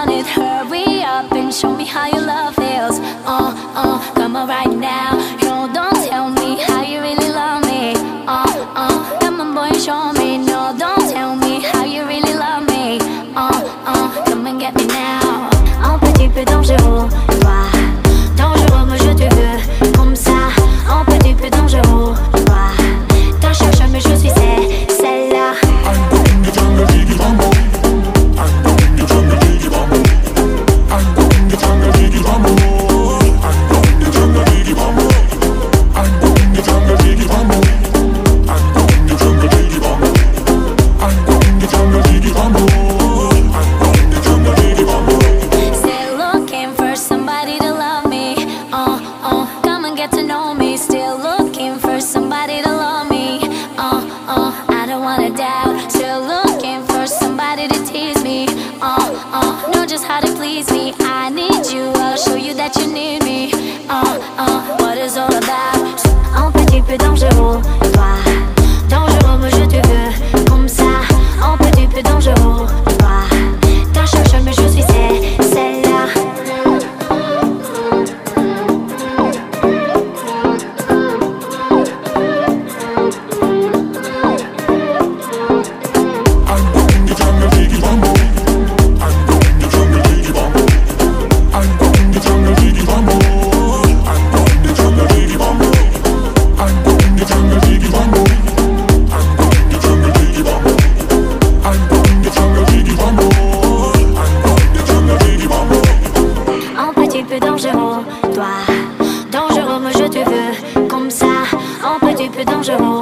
want it. Hurry up and show me how your love feels. Come on right now. No, don't tell me how you really love me. Come on boy, show me. No, don't tell me how you really love me. Come and get me now. Un petit peu dangereux, toi. Dangereux, moi je te veux comme ça. Un petit peu dangereux, toi. T'en cherches mais je suis celle-là. Know just how to please me. I need you, I'll show you that you need me. What it's all about. Un petit peu dangereux, toi. Dangereux, moi je te veux comme ça. Un petit peu dangereux, toi. T'en cherches mais je suis celle-là. Dangereux, moi je te veux comme ça. Un petit peu dangereux.